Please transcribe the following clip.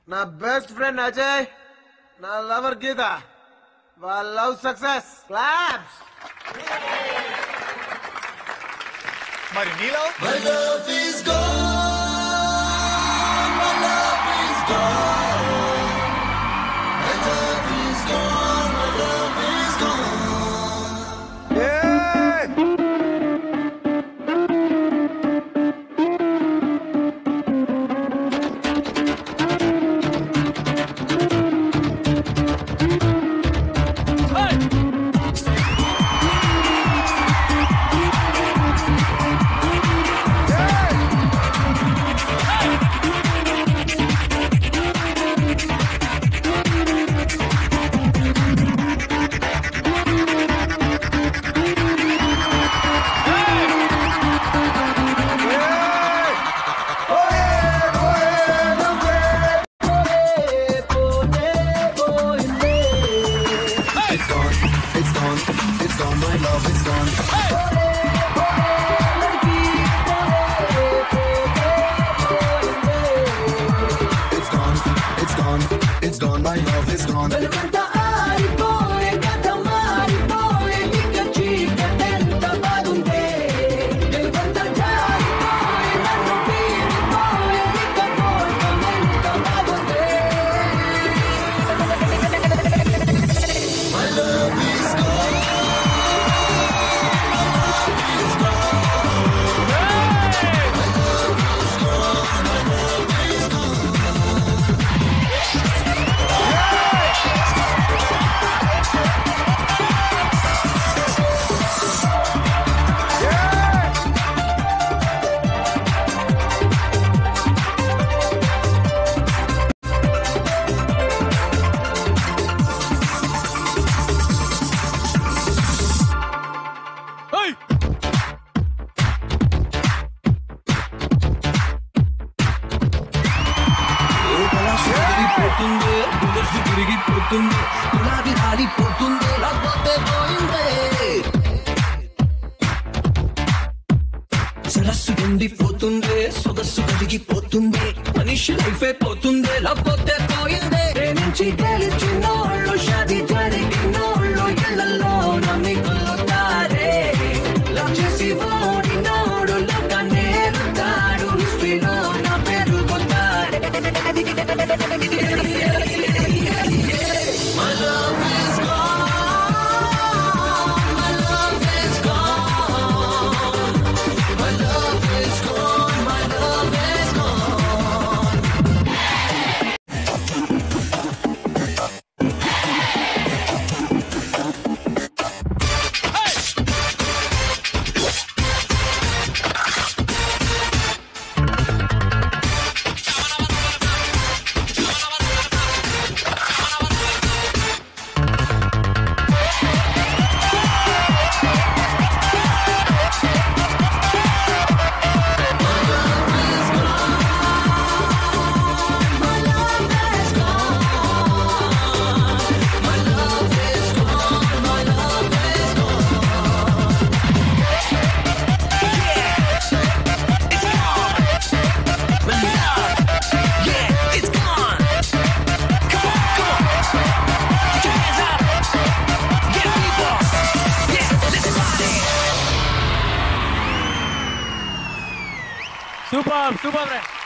నా best friend Ajay, నా lover గీత, వాళ్ళ లవ్ సక్సెస్. క్లాప్స్. మరి నీ love? My love is gone. My love is gone. My love is gone. My love is gone. It's gone, my love is gone. సరస్సు ఎండిపోతుందే, సొగస్సు కరిగిపోతుందే, మనిషి లైఫే పోతుందే, లేకపోతే పోయిందే. ప్రేమించి గెలిచినోళ్ళు, షాది జరిగినోళ్ళు ఇళ్లలో నమ్మికొల్లుతారే. లవ్ చేసి ఓడినోడు లోకాన్నే ఏలుతాడు, హిస్టరీలో నా పేరు కొట్టాడే. My love is gone. My love is gone. My love is gone. My love is gone. Super, super.